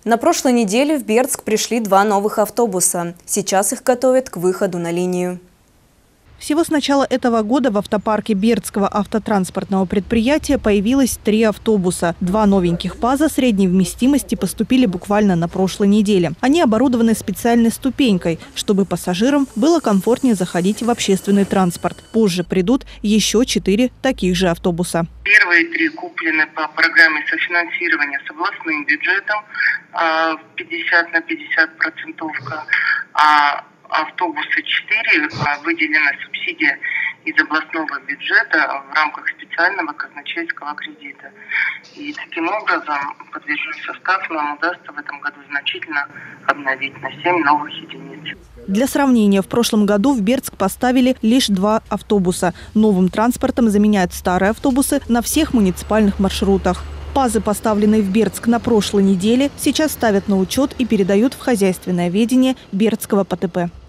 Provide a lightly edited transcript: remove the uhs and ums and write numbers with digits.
На прошлой неделе в Бердск пришли 2 новых автобуса. Сейчас их готовят к выходу на линию. Всего с начала этого года в автопарке Бердского автотранспортного предприятия появилось 3 автобуса. 2 новеньких ПАЗа средней вместимости поступили буквально на прошлой неделе. Они оборудованы специальной ступенькой, чтобы пассажирам было комфортнее заходить в общественный транспорт. Позже придут еще 4 таких же автобуса. Первые 3 куплены по программе софинансирования с областным бюджетом 50 на 50%, а автобусы 4 выделена субсидия из областного бюджета в рамках специального казначейского кредита. И таким образом подвижной состав нам удастся в этом году значительно обновить на 7 новых единиц. Для сравнения, в прошлом году в Бердск поставили лишь 2 автобуса. Новым транспортом заменяют старые автобусы на всех муниципальных маршрутах. ПАЗы, поставленные в Бердск на прошлой неделе, сейчас ставят на учет и передают в хозяйственное ведение Бердского ПТП.